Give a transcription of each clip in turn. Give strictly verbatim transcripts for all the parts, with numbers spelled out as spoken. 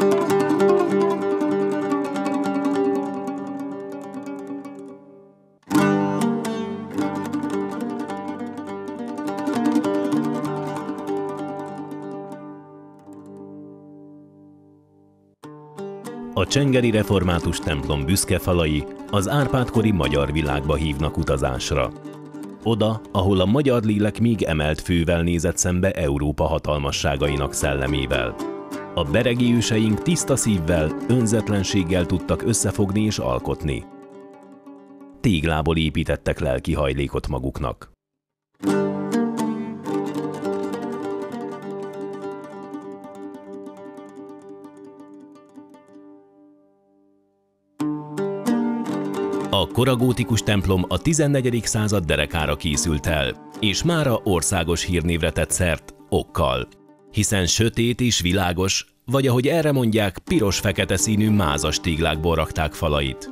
A csengeri református templom büszke falai az Árpád-kori magyar világba hívnak utazásra. Oda, ahol a magyar lélek még emelt fővel nézett szembe Európa hatalmasságainak szellemével. A beregi őseink tiszta szívvel, önzetlenséggel tudtak összefogni és alkotni. Téglából építettek lelki hajlékot maguknak. A koragótikus templom a tizennegyedik század derekára készült el, és mára országos hírnévre tett szert okkal, hiszen sötét és világos, vagy ahogy erre mondják, piros-fekete színű mázas téglákból rakták falait.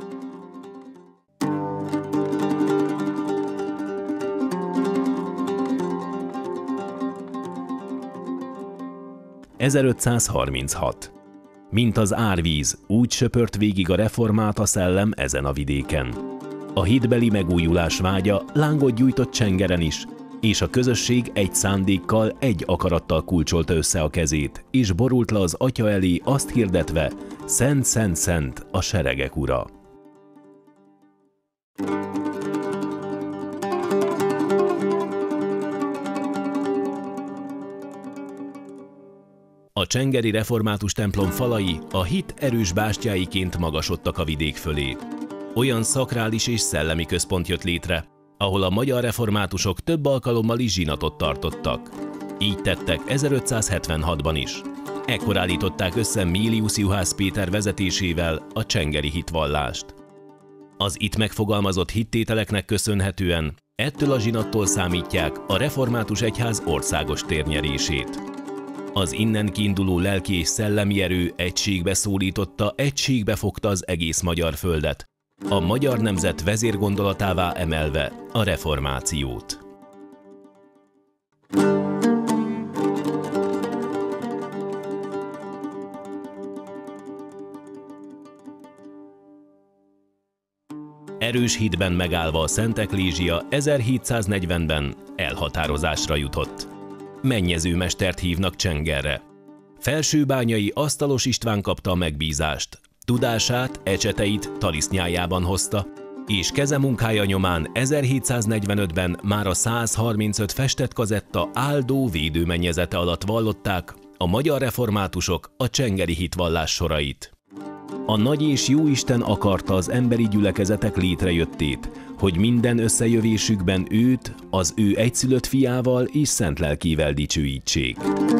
ezerötszázharminchat. Mint az árvíz, úgy söpört végig a reformát a szellem ezen a vidéken. A hitbeli megújulás vágya lángot gyújtott Csengeren is, és a közösség egy szándékkal, egy akarattal kulcsolta össze a kezét, és borult le az Atya elé azt hirdetve, szent, szent, szent a seregek ura. A csengeri református templom falai a hit erős bástyáiként magasodtak a vidék fölé. Olyan szakrális és szellemi központ jött létre, ahol a magyar reformátusok több alkalommal is zsinatot tartottak. Így tettek ezerötszázhetvenhatban is. Ekkor állították össze Mélius Juhász Péter vezetésével a csengeri hitvallást. Az itt megfogalmazott hittételeknek köszönhetően ettől a zsinattól számítják a református egyház országos térnyerését. Az innen kiinduló lelki és szellemi erő egységbe szólította, egységbe fogta az egész magyar földet, a magyar nemzet vezérgondolatává emelve a reformációt. Erős hitben megállva a Szent Eklézsia ezerhétszáznegyvenben elhatározásra jutott. Mennyezőmestert hívnak Csengerre. Felsőbányai Asztalos István kapta a megbízást, tudását, ecseteit talisznyájában hozta, és kezemunkája nyomán ezerhétszáznegyvenötben már a százharmincöt festett kazetta áldó védőmennyezete alatt vallották a magyar reformátusok a csengeri hitvallás sorait. A nagy és jó Isten akarta az emberi gyülekezetek létrejöttét, hogy minden összejövésükben őt, az ő egyszülött fiával és szent lelkével dicsőítsék.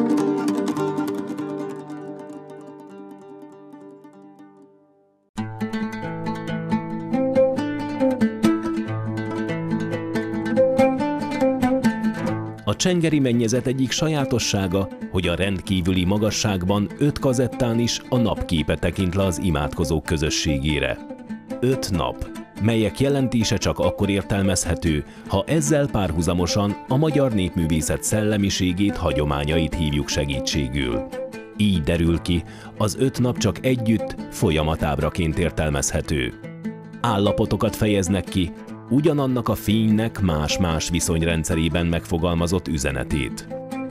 A csengeri mennyezet egyik sajátossága, hogy a rendkívüli magasságban öt kazettán is a napképe tekint le az imádkozók közösségére. Öt nap, melyek jelentése csak akkor értelmezhető, ha ezzel párhuzamosan a magyar népművészet szellemiségét, hagyományait hívjuk segítségül. Így derül ki, az öt nap csak együtt folyamatábraként értelmezhető. Állapotokat fejeznek ki, ugyanannak a fénynek más-más viszonyrendszerében megfogalmazott üzenetét.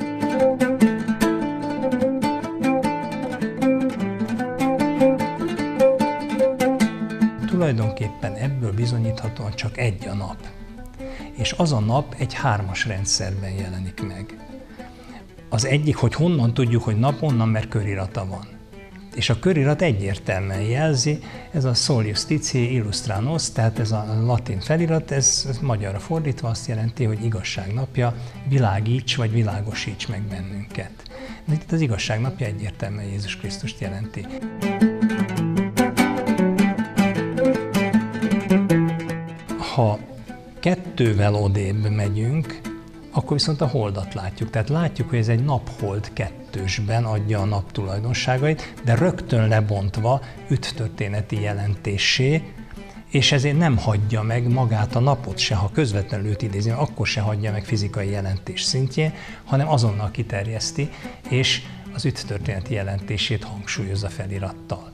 Tulajdonképpen ebből bizonyíthatóan csak egy a nap. És az a nap egy hármas rendszerben jelenik meg. Az egyik, hogy honnan tudjuk, hogy nap, onnan, mert körirata van. És a körirat egyértelműen jelzi, ez a Sol Justitiae Illustra Nos, tehát ez a latin felirat, ez, ez magyarra fordítva azt jelenti, hogy igazság napja, világíts vagy világosíts meg bennünket. De itt az igazság napja egyértelműen Jézus Krisztust jelenti. Ha kettővel odébb megyünk, akkor viszont a holdat látjuk. Tehát látjuk, hogy ez egy nap-hold kettősben adja a nap tulajdonságait, de rögtön lebontva üttörténeti jelentéssé, és ezért nem hagyja meg magát a napot se, ha közvetlenül őt idézi, akkor se hagyja meg fizikai jelentés szintjén, hanem azonnal kiterjeszti, és az üdvtörténeti jelentését hangsúlyozza felirattal.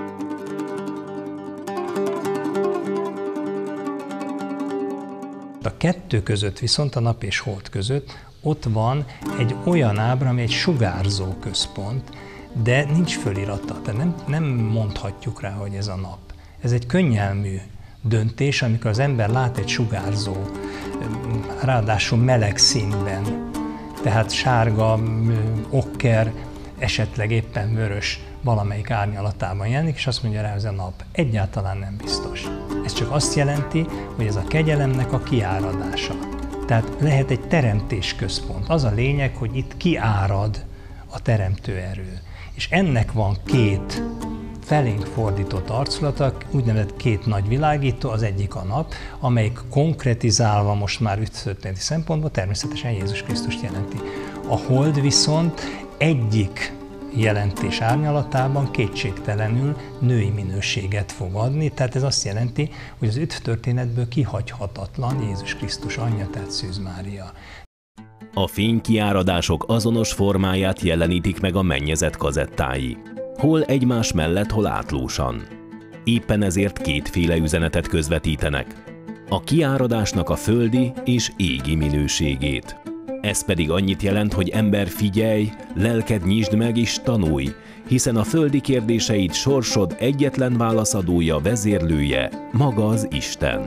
A kettő között viszont, a nap és hold között ott van egy olyan ábra, ami egy sugárzó központ, de nincs fölirata, tehát nem, nem mondhatjuk rá, hogy ez a nap. Ez egy könnyelmű döntés, amikor az ember lát egy sugárzó, ráadásul meleg színben, tehát sárga, okker, esetleg éppen vörös valamelyik árnyalatában jelenik, és azt mondja rá, hogy ez a nap. Egyáltalán nem biztos. Ez csak azt jelenti, hogy ez a kegyelemnek a kiáradása. Tehát lehet egy teremtés központ. Az a lényeg, hogy itt kiárad a teremtő erő. És ennek van két felénk fordított arculata, úgynevezett két nagy világító, az egyik a nap, amelyik konkretizálva most már üdvtörténeti szempontból természetesen Jézus Krisztust jelenti. A hold viszont egyik jelentés árnyalatában kétségtelenül női minőséget fog adni, tehát ez azt jelenti, hogy az üdvtörténetből kihagyhatatlan Jézus Krisztus anyja, tehát Szűz Mária. A fénykiáradások azonos formáját jelenítik meg a mennyezet kazettái. Hol egymás mellett, hol átlósan. Éppen ezért kétféle üzenetet közvetítenek. A kiáradásnak a földi és égi minőségét. Ez pedig annyit jelent, hogy ember, figyelj, lelked nyisd meg és tanulj, hiszen a földi kérdéseid sorsod egyetlen válaszadója, vezérlője, maga az Isten.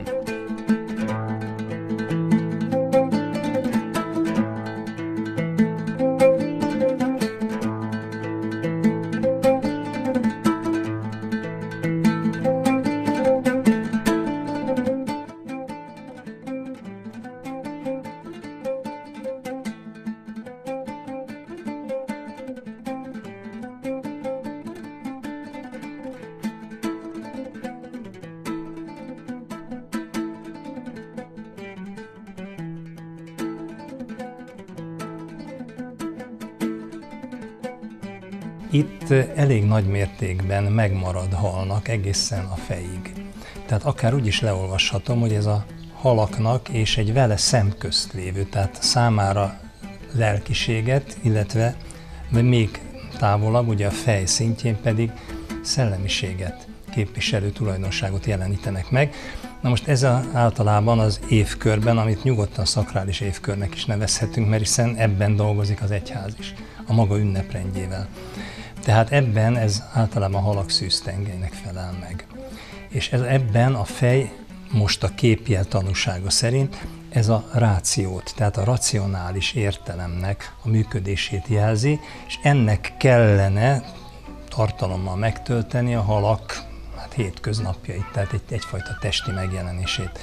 Itt elég nagy mértékben megmarad halnak egészen a fejig. Tehát akár úgy is leolvashatom, hogy ez a halaknak és egy vele szemközt lévő, tehát számára lelkiséget, illetve még távolabb, ugye a fej szintjén pedig szellemiséget képviselő tulajdonságot jelenítenek meg. Na most ez a, általában az évkörben, amit nyugodtan szakrális évkörnek is nevezhetünk, mert hiszen ebben dolgozik az egyház is, a maga ünneprendjével. Tehát ebben ez általában a halak szűztengelynek felel meg. És ez, ebben a fej most a képjel tanúsága szerint ez a rációt, tehát a racionális értelemnek a működését jelzi, és ennek kellene tartalommal megtölteni a halak hát, hétköznapjait, tehát egy, egyfajta testi megjelenését.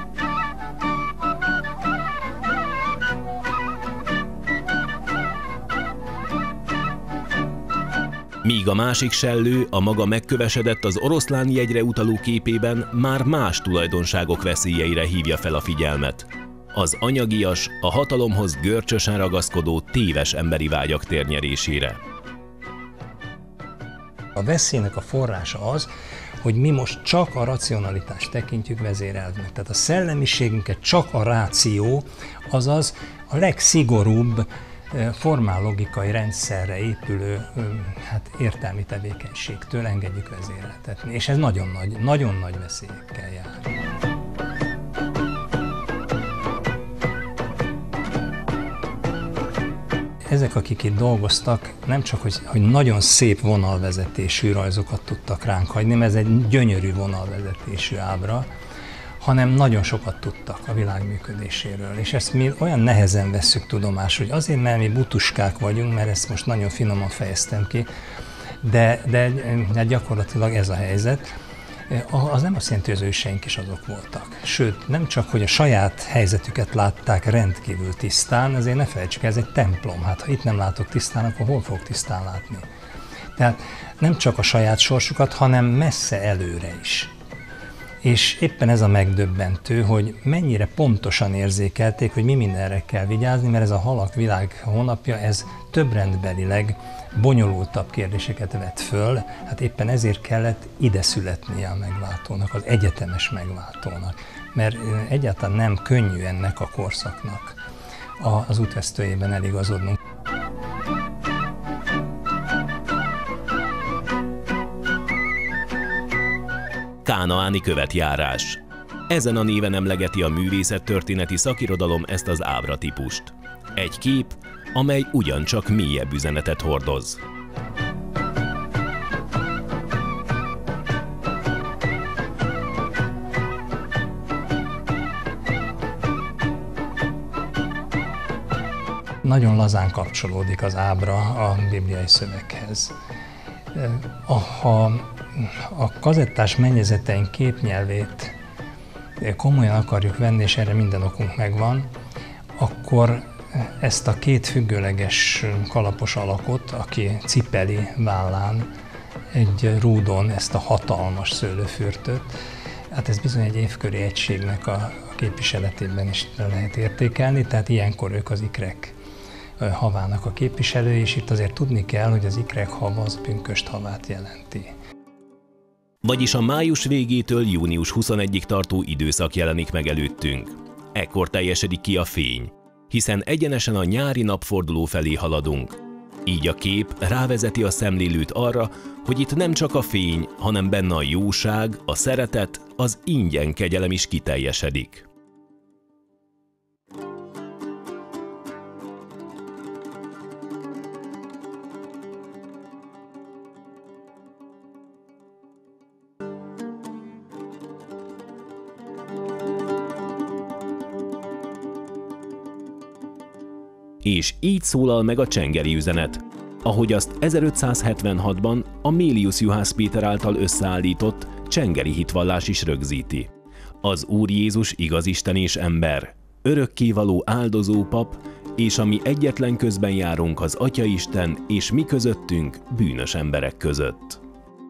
Míg a másik sellő a maga megkövesedett az oroszlán jegyre utaló képében már más tulajdonságok veszélyeire hívja fel a figyelmet. Az anyagias, a hatalomhoz görcsösen ragaszkodó téves emberi vágyak térnyerésére. A veszélynek a forrása az, hogy mi most csak a racionalitást tekintjük vezérelvnek. Tehát a szellemiségünket csak a ráció, azaz a legszigorúbb formállogikai rendszerre épülő hát, értelmi tevékenységtől engedjük vezéreltetni. És ez nagyon nagy, nagyon nagy veszélyekkel jár. Ezek, akik itt dolgoztak, nem csak, hogy, hogy nagyon szép vonalvezetésű rajzokat tudtak ránk hagyni, mert ez egy gyönyörű vonalvezetésű ábra, hanem nagyon sokat tudtak a világ működéséről. És ezt mi olyan nehezen vesszük tudomásul, hogy azért, mert mi butuskák vagyunk, mert ezt most nagyon finoman fejeztem ki, de, de, de gyakorlatilag ez a helyzet. Az nem azt jelenti, hogy az őseink is azok voltak. Sőt, nem csak, hogy a saját helyzetüket látták rendkívül tisztán, ezért ne felejtsük, ez egy templom. Hát ha itt nem látok tisztán, akkor hol fogok tisztán látni? Tehát nem csak a saját sorsukat, hanem messze előre is. És éppen ez a megdöbbentő, hogy mennyire pontosan érzékelték, hogy mi mindenre kell vigyázni, mert ez a Halak Világ hónapja, ez többrendbelileg bonyolultabb kérdéseket vet föl, hát éppen ezért kellett ide születnie a megváltónak, az egyetemes megváltónak, mert egyáltalán nem könnyű ennek a korszaknak az útvesztőjében eligazodnunk. kánaáni követjárás. Ezen a néven emlegeti a művészettörténeti szakirodalom ezt az ábratípust. Egy kép, amely ugyancsak mélyebb üzenetet hordoz. Nagyon lazán kapcsolódik az ábra a bibliai szöveghez. Ha a kazettás mennyezeteink képnyelvét komolyan akarjuk venni, és erre minden okunk megvan, akkor ezt a két függőleges kalapos alakot, aki cipeli vállán egy rúdon ezt a hatalmas szőlőfürtöt, hát ez bizony egy évköri egységnek a képviseletében is lehet értékelni, tehát ilyenkor ők az ikrek havának a képviselői, és itt azért tudni kell, hogy az ikrek hava az pünkösd havát jelenti. Vagyis a május végétől június huszonegyedikéig tartó időszak jelenik meg előttünk. Ekkor teljesedik ki a fény, hiszen egyenesen a nyári napforduló felé haladunk. Így a kép rávezeti a szemlélőt arra, hogy itt nem csak a fény, hanem benne a jóság, a szeretet, az ingyen kegyelem is kiteljesedik. És így szólal meg a csengeri üzenet, ahogy azt ezerötszázhetvenhatban a Mélius Juhász Péter által összeállított csengeri hitvallás is rögzíti. Az Úr Jézus igaz Isten és ember, örökkévaló áldozó pap, és a mi egyetlen közben járunk az Atyaisten és mi közöttünk bűnös emberek között.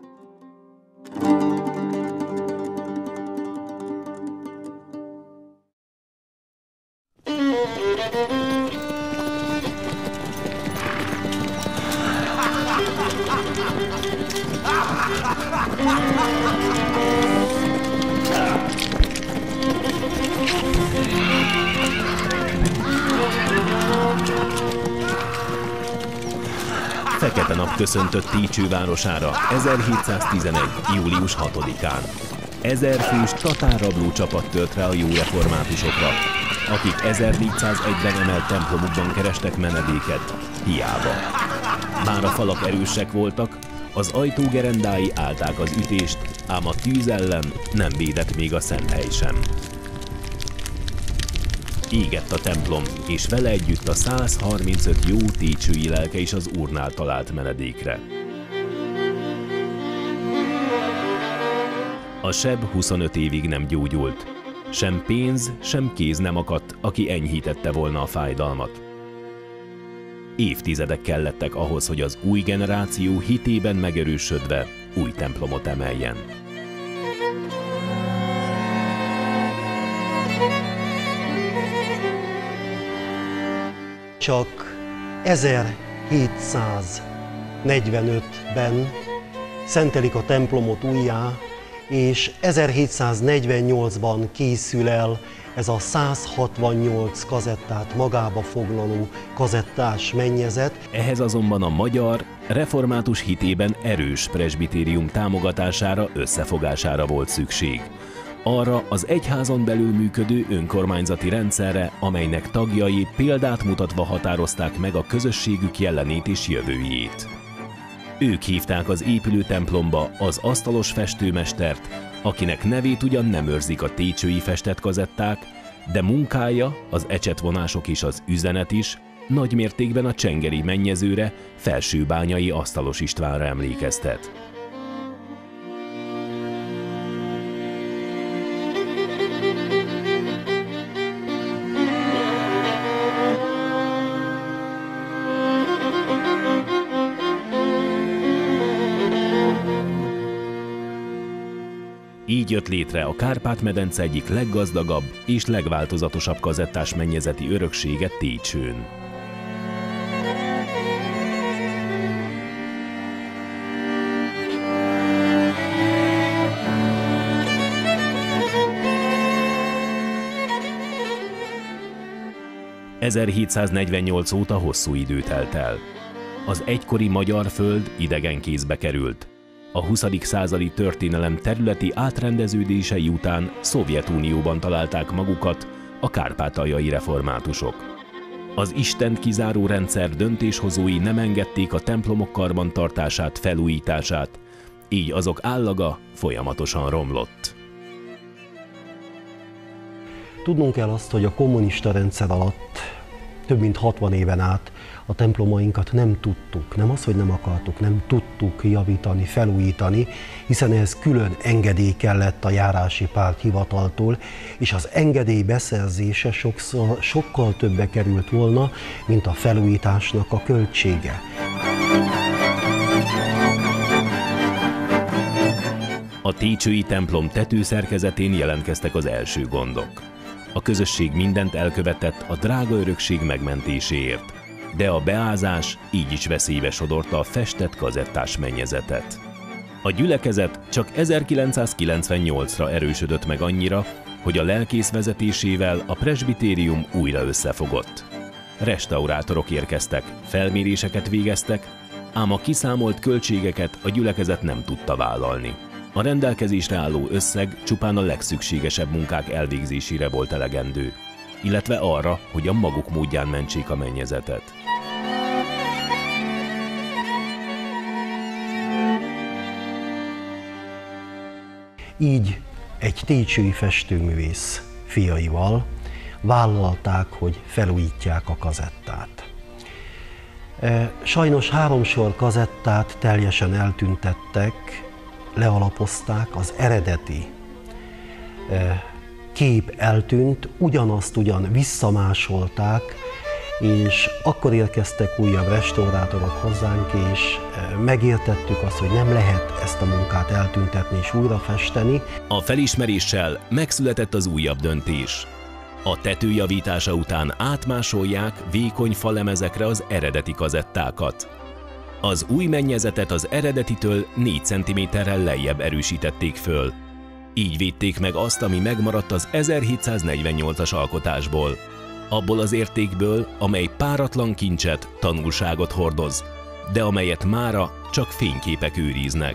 Fekete nap köszöntött Técső városára ezerhétszáztizenegy. július hatodikán. Ezer fős tatárrabló csapat tört rá a jó reformátusokra, akik ezernégyszázegyben emelt templomukban kerestek menedéket, hiába. Bár a falak erősek voltak, az ajtógerendái állták az ütést, ám a tűz ellen nem védett még a szenthely sem. Égett a templom, és vele együtt a százharmincöt jó técsői lelke is az Úrnál talált menedékre. A seb huszonöt évig nem gyógyult. Sem pénz, sem kéz nem akadt, aki enyhítette volna a fájdalmat. Évtizedek kellettek ahhoz, hogy az új generáció hitében megerősödve új templomot emeljen. Csak ezerhétszáznegyvenötben szentelik a templomot újjá, és ezerhétszáznegyvennyolcban készül el ez a százhatvannyolc kazettát magába foglaló kazettás mennyezet. Ehhez azonban a magyar, református hitében erős presbitérium támogatására, összefogására volt szükség. Arra az egyházon belül működő önkormányzati rendszerre, amelynek tagjai példát mutatva határozták meg a közösségük jellenét és jövőjét. Ők hívták az épülő templomba az asztalos festőmestert, akinek nevét ugyan nem őrzik a técsői festett kazetták, de munkája, az ecsetvonások és az üzenet is nagy mértékben a csengeri mennyezőre, Felsőbányai Asztalos Istvánra emlékeztet. Így jött létre a Kárpát-medence egyik leggazdagabb és legváltozatosabb kazettás mennyezeti öröksége Técsőn. ezerhétszáznegyvennyolc óta hosszú idő telt el. Az egykori magyar föld idegen kézbe került. A huszadik századi történelem területi átrendeződései után Szovjetunióban találták magukat a kárpátaljai reformátusok. Az Istent kizáró rendszer döntéshozói nem engedték a templomok karbantartását, felújítását, így azok állaga folyamatosan romlott. Tudnunk kell azt, hogy a kommunista rendszer alatt több mint hatvan éven át a templomainkat nem tudtuk, nem az, hogy nem akartuk, nem tudtuk javítani, felújítani, hiszen ehhez külön engedély kellett a járási párthivataltól, és az engedély beszerzése sokszor, sokkal többe került volna, mint a felújításnak a költsége. A técsői templom tetőszerkezetén jelentkeztek az első gondok. A közösség mindent elkövetett a drága örökség megmentéséért, de a beázás így is veszélybe sodorta a festett kazettás mennyezetet. A gyülekezet csak ezerkilencszázkilencvennyolcra erősödött meg annyira, hogy a lelkész vezetésével a presbitérium újra összefogott. Restaurátorok érkeztek, felméréseket végeztek, ám a kiszámolt költségeket a gyülekezet nem tudta vállalni. A rendelkezésre álló összeg csupán a legszükségesebb munkák elvégzésére volt elegendő, illetve arra, hogy a maguk módján mentsék a mennyezetet. Így egy técsői festőművész fiaival vállalták, hogy felújítják a kazettát. Sajnos három sor kazettát teljesen eltüntettek, lealapozták, az eredeti kép eltűnt, ugyanazt ugyan visszamásolták, és akkor érkeztek újabb restaurátorok hozzánk, és megértettük azt, hogy nem lehet ezt a munkát eltüntetni és újra festeni. A felismeréssel megszületett az újabb döntés. A tető javítása után átmásolják vékony falemezekre az eredeti kazettákat. Az új mennyezetet az eredetitől négy centiméterrel lejjebb erősítették föl. Így védték meg azt, ami megmaradt az ezerhétszáznegyvennyolcas alkotásból. Abból az értékből, amely páratlan kincset, tanulságot hordoz, de amelyet mára csak fényképek őriznek.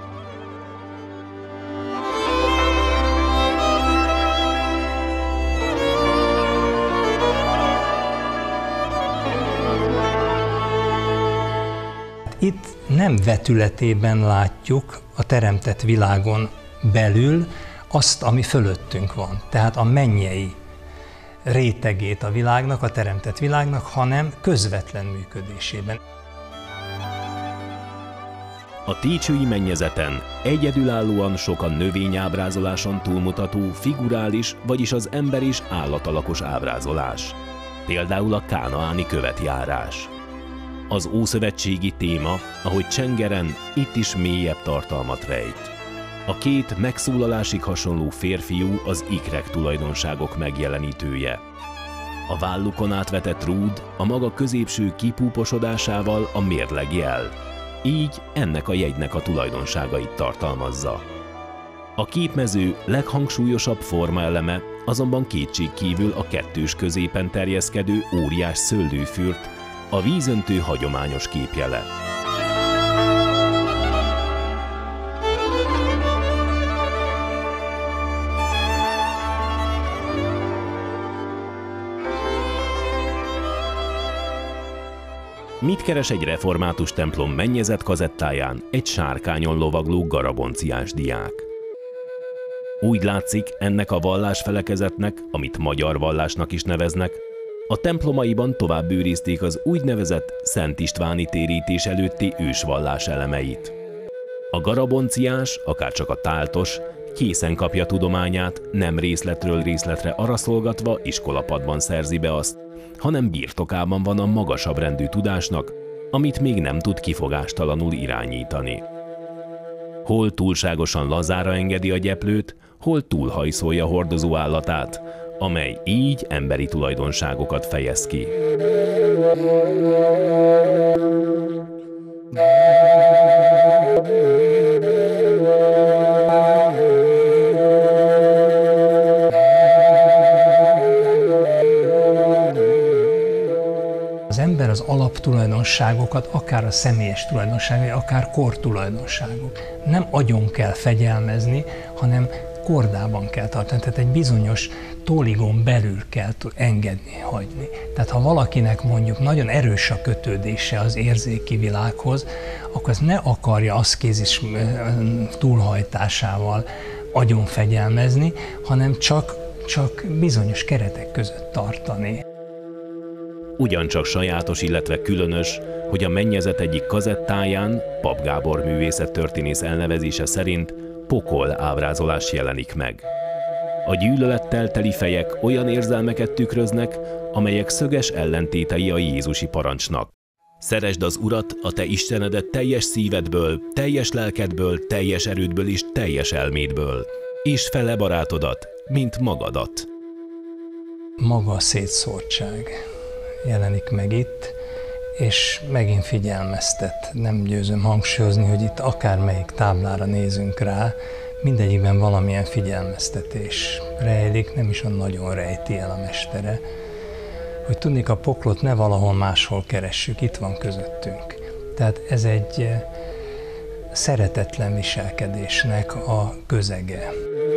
Itt nem vetületében látjuk a teremtett világon belül azt, ami fölöttünk van, tehát a mennyei rétegét a világnak, a teremtett világnak, hanem közvetlen működésében. A técsői mennyezeten egyedülállóan sok a növényábrázoláson túlmutató figurális, vagyis az ember és állatalakos ábrázolás. Például a kánaáni követjárás. Az ószövetségi téma, ahogy Csengeren, itt is mélyebb tartalmat rejt. A két megszólalásig hasonló férfiú az ikrek tulajdonságok megjelenítője. A vállukon átvetett rúd a maga középső kipúposodásával a mérleg jel, így ennek a jegynek a tulajdonságait tartalmazza. A képmező leghangsúlyosabb formaeleme azonban kétségkívül a kettős középen terjeszkedő óriás szőlőfürt, a vízöntő hagyományos képjele. Mit keres egy református templom mennyezet kazettáján egy sárkányon lovagló garabonciás diák? Úgy látszik, ennek a vallásfelekezetnek, amit magyar vallásnak is neveznek, a templomaiban tovább őrizték az úgynevezett Szent Istváni térítés előtti ősvallás elemeit. A garabonciás, akárcsak a táltos, készen kapja tudományát, nem részletről részletre araszolgatva iskolapadban szerzi be azt, hanem birtokában van a magasabb rendű tudásnak, amit még nem tud kifogástalanul irányítani. Hol túlságosan lazára engedi a gyeplőt, hol túlhajszolja hordozó állatát, amely így emberi tulajdonságokat fejez ki. Az ember az alaptulajdonságokat, akár a személyes tulajdonságok, akár kortulajdonságok. Nem agyon kell fegyelmezni, hanem kordában kell tartani, tehát egy bizonyos tóligon belül kell engedni, hagyni. Tehát ha valakinek mondjuk nagyon erős a kötődése az érzéki világhoz, akkor az ne akarja aszkézis túlhajtásával agyon fegyelmezni, hanem csak, csak bizonyos keretek között tartani. Ugyancsak sajátos, illetve különös, hogy a mennyezet egyik kazettáján, Pap Gábor művészettörténész elnevezése szerint pokol ábrázolás jelenik meg. A gyűlölettel teli fejek olyan érzelmeket tükröznek, amelyek szöges ellentétei a jézusi parancsnak. Szeresd az Urat, a te Istenedet teljes szívedből, teljes lelkedből, teljes erődből és teljes elmédből, és fele barátodat, mint magadat. Maga a szétszórtság jelenik meg itt, és megint figyelmeztet. Nem győzöm hangsúlyozni, hogy itt akármelyik táblára nézünk rá, mindegyikben valamilyen figyelmeztetés rejlik, nem is olyan nagyon rejti el a mestere, hogy tudnék, a poklot ne valahol máshol keressük, itt van közöttünk. Tehát ez egy szeretetlen viselkedésnek a közege.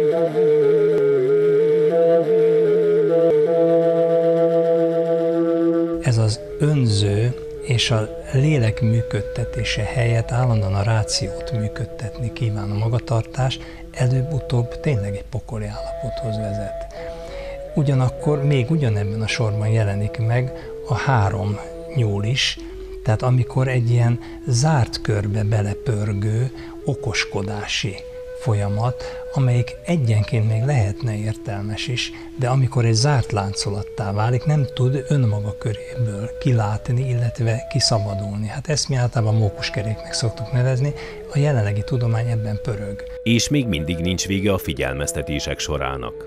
Ez az önző és a lélek működtetése helyett állandóan a rációt működtetni kíván a magatartás, előbb-utóbb tényleg egy pokoli állapothoz vezet. Ugyanakkor még ugyanebben a sorban jelenik meg a három nyúl is, tehát amikor egy ilyen zárt körbe belepörgő okoskodási folyamat, amelyik egyenként még lehetne értelmes is, de amikor egy zárt láncolattá válik, nem tud önmaga köréből kilátni, illetve kiszabadulni. Hát ezt mi általában mókuskeréknek szoktuk nevezni, a jelenlegi tudomány ebben pörög. És még mindig nincs vége a figyelmeztetések sorának.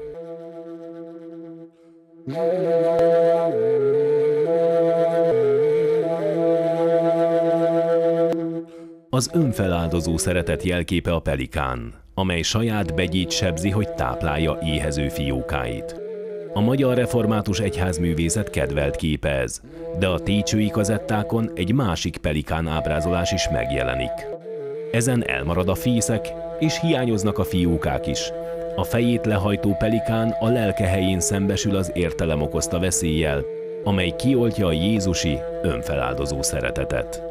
Az önfeláldozó szeretet jelképe a pelikán, amely saját begyét sebzi, hogy táplálja éhező fiókáit. A magyar református egyházművészet kedvelt képe ez, de a técsői kazettákon egy másik pelikán ábrázolás is megjelenik. Ezen elmarad a fészek, és hiányoznak a fiókák is. A fejét lehajtó pelikán a lelke helyén szembesül az értelem okozta veszéllyel, amely kioltja a jézusi, önfeláldozó szeretetet.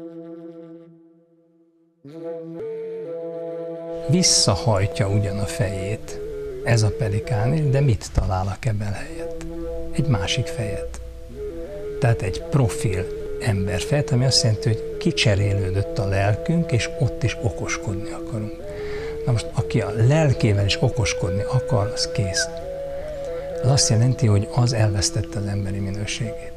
Visszahajtja ugyan a fejét ez a pelikán, de mit talál a kebel helyett? Egy másik fejet. Tehát egy profil emberfejet, ami azt jelenti, hogy kicserélődött a lelkünk, és ott is okoskodni akarunk. Na most, aki a lelkével is okoskodni akar, az kész. Az azt jelenti, hogy az elvesztette az emberi minőségét.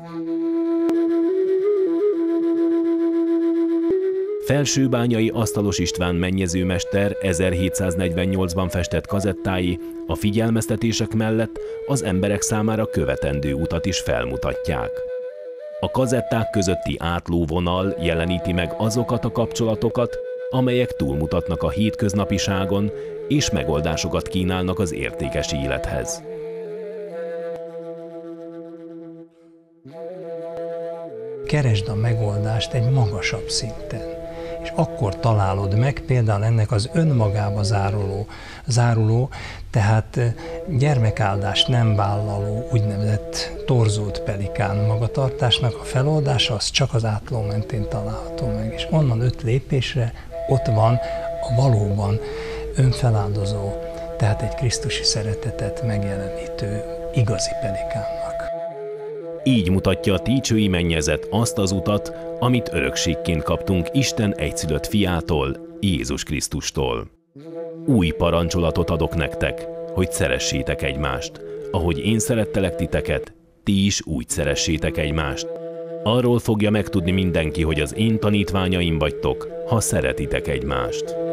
Felsőbányai Asztalos István mennyezőmester ezerhétszáznegyvennyolcban festett kazettái a figyelmeztetések mellett az emberek számára követendő utat is felmutatják. A kazetták közötti átlóvonal jeleníti meg azokat a kapcsolatokat, amelyek túlmutatnak a hétköznapiságon és megoldásokat kínálnak az értékes élethez. Keresd a megoldást egy magasabb szinten, és akkor találod meg például ennek az önmagába záruló, záruló tehát gyermekáldást nem vállaló úgynevezett torzult pelikán magatartásnak a feloldása, az csak az átló mentén található meg, és onnan öt lépésre ott van a valóban önfeláldozó, tehát egy krisztusi szeretetet megjelenítő igazi pelikánnak. Így mutatja a técsői mennyezet azt az utat, amit örökségként kaptunk Isten egyszülött fiától, Jézus Krisztustól. Új parancsolatot adok nektek, hogy szeressétek egymást. Ahogy én szerettelek titeket, ti is úgy szeressétek egymást. Arról fogja megtudni mindenki, hogy az én tanítványaim vagytok, ha szeretitek egymást.